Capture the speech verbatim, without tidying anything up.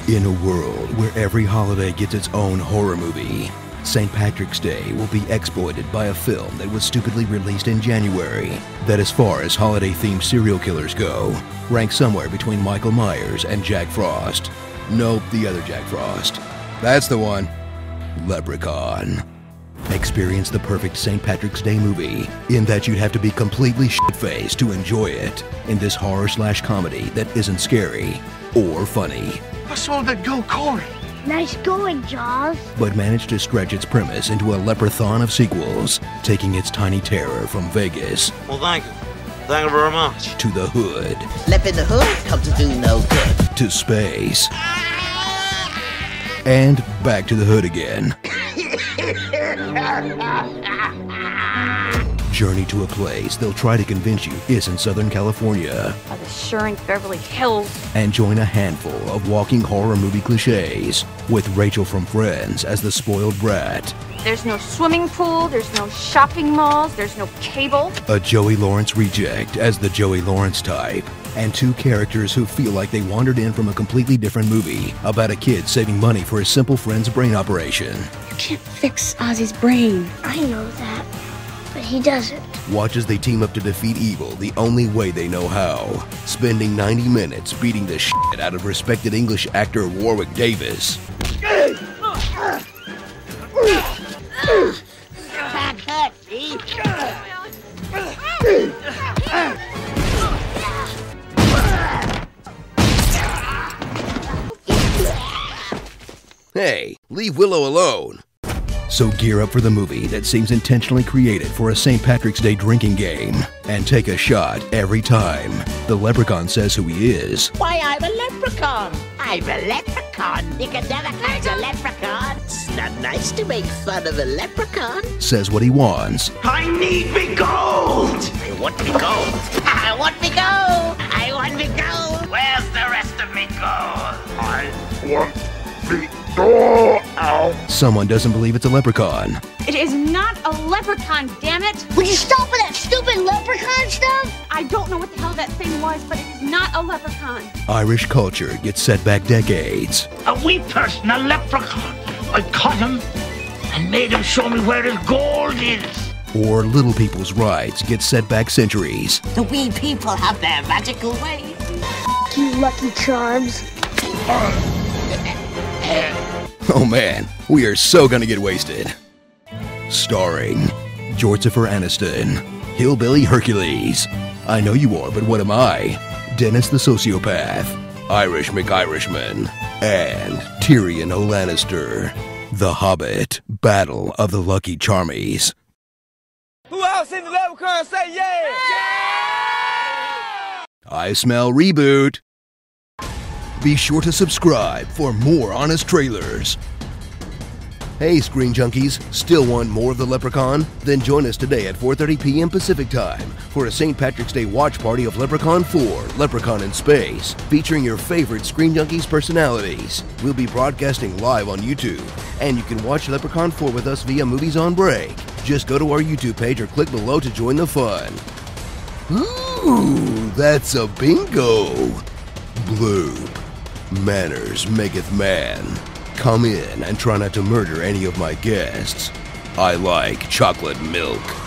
In a world where every holiday gets its own horror movie, Saint Patrick's Day will be exploited by a film that was stupidly released in January that, as far as holiday-themed serial killers go, ranks somewhere between Michael Myers and Jack Frost. Nope, the other Jack Frost. That's the one. Leprechaun. Experience the perfect Saint Patrick's Day movie in that you'd have to be completely shit-faced to enjoy it in this horror-slash-comedy that isn't scary or funny. What's all the go, Corey? Nice going, Jaws. But managed to stretch its premise into a leprechaun of sequels, taking its tiny terror from Vegas. Well, thank you. Thank you very much. To the hood. Left in the hood, come to do no good. To space. And back to the hood again. Journey to a place they'll try to convince you isn't Southern California. By the Shuring Beverly Hills. And join a handful of walking horror movie cliches with Rachel from Friends as the spoiled brat. There's no swimming pool, there's no shopping malls, there's no cable. A Joey Lawrence reject as the Joey Lawrence type. And two characters who feel like they wandered in from a completely different movie about a kid saving money for his simple friend's brain operation. You can't fix Ozzy's brain. I know that, but he doesn't. Watch as they team up to defeat evil the only way they know how. Spending ninety minutes beating the shit out of respected English actor Warwick Davis. Hey, leave Willow alone. So gear up for the movie that seems intentionally created for a Saint Patrick's Day drinking game. And take a shot every time the leprechaun says who he is. Why, I'm a leprechaun. I'm a leprechaun. You can never catch a leprechaun. It's not nice to make fun of a leprechaun. Says what he wants. I need me gold! I want me gold. I want me gold. I want me gold. Where's the rest of me gold? I want me gold. Ow. Someone doesn't believe it's a leprechaun. It is not a leprechaun, damn it! Would you stop with that stupid leprechaun stuff? I don't know what the hell that thing was, but it is not a leprechaun. Irish culture gets set back decades. A wee person, a leprechaun. I caught him and made him show me where his gold is. Or little people's rights get set back centuries. The wee people have their magical ways. You Lucky Charms. Oh man, we are so gonna get wasted. Starring Jortzifer Aniston, Hillbilly Hercules, I Know You Are, But What Am I, Dennis the Sociopath, Irish McIrishman, and Tyrion O'Lannister. The Hobbit, Battle of the Lucky Charmies. Who else in the leprechaun say yeah? Yeah! I smell reboot. Be sure to subscribe for more honest trailers. Hey Screen Junkies, still want more of the Leprechaun? Then join us today at four thirty p m Pacific Time for a Saint Patrick's Day watch party of Leprechaun four, Leprechaun in Space, featuring your favorite Screen Junkies personalities. We'll be broadcasting live on YouTube, and you can watch Leprechaun four with us via Movies on Break. Just go to our YouTube page or click below to join the fun. Ooh, that's a bingo! Bloop. Manners maketh man. Come in and try not to murder any of my guests. I like chocolate milk.